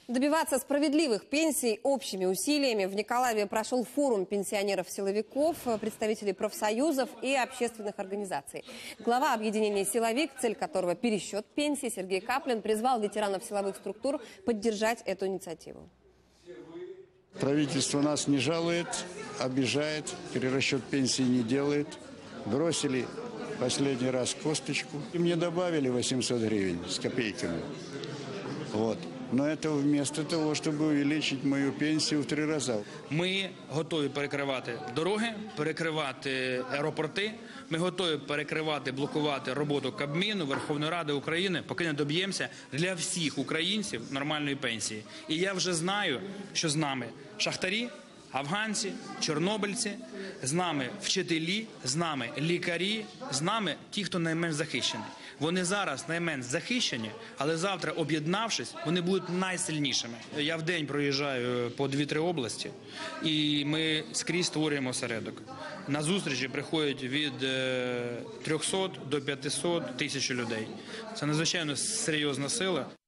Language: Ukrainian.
Добиваться справедливых пенсий общими усилиями в Николаеве прошел форум пенсионеров-силовиков, представителей профсоюзов и общественных организаций. Глава объединения «Силовик», цель которого пересчет пенсий, Сергей Каплин, призвал ветеранов силовых структур поддержать эту инициативу. Правительство нас не жалует, обижает, перерасчет пенсии не делает. Бросили последний раз косточку. И мне добавили 800 гривен с копейками. Вот. Но это вместо того, чтобы увеличить мою пенсию в 3 рази. Ми готові перекривати дороги, перекривати аеропорти. Ми готові перекривати, блокувати роботу Кабміну, Верховної Ради України, поки не доб'ємося для всіх українців нормальної пенсії. І я вже знаю, що з нами шахтарі, афганці, чорнобильці, з нами вчителі, з нами лікарі, з нами ті, хто найменш захищений. Вони зараз найменш захищені, але завтра, об'єднавшись, вони будуть найсильнішими. Я в день проїжджаю по 2-3 області, і ми скрізь створюємо осередок. На зустрічі приходять від 300 до 500 тисяч людей. Це надзвичайно серйозна сила.